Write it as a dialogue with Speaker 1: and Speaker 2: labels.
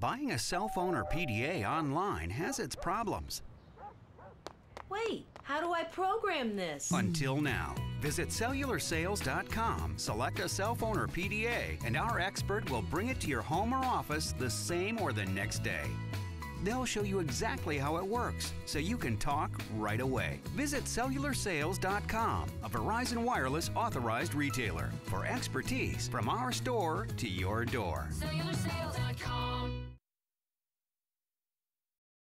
Speaker 1: Buying a cell phone or PDA online has its problems.
Speaker 2: Wait, how do I program this?
Speaker 1: Until now. Visit CellularSales.com, select a cell phone or PDA, and our expert will bring it to your home or office the same or the next day. They'll show you exactly how it works, so you can talk right away. Visit CellularSales.com, a Verizon Wireless authorized retailer, for expertise from our store to your door.
Speaker 3: CellularSales.com.